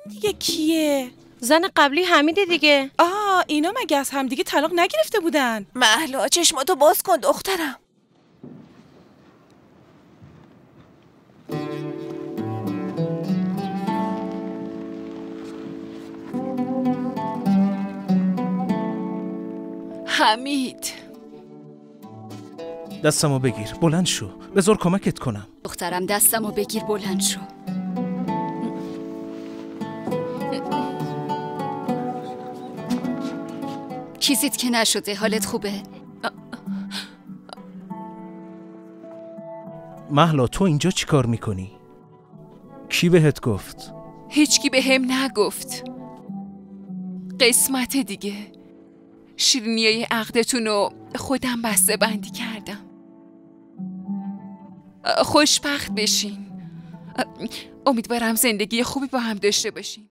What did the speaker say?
دیگه کیه؟ زن قبلی حمیده دیگه. اینا مگه از همدیگه طلاق نگرفته بودن؟ مهلا چشماتو باز کن دخترم. حمید دستمو بگیر، بلند شو، بذار کمکت کنم. دخترم دستمو بگیر، بلند شو. چیزیت که نشده، حالت خوبه؟ مهلا تو اینجا چی کار میکنی؟ کی بهت گفت؟ هیچکی به هم نگفت. قسمت دیگه. شیرینیای عقدتونو خودم بسته بندی کردم. خوشبخت بشین. امیدوارم زندگی خوبی با هم داشته باشین.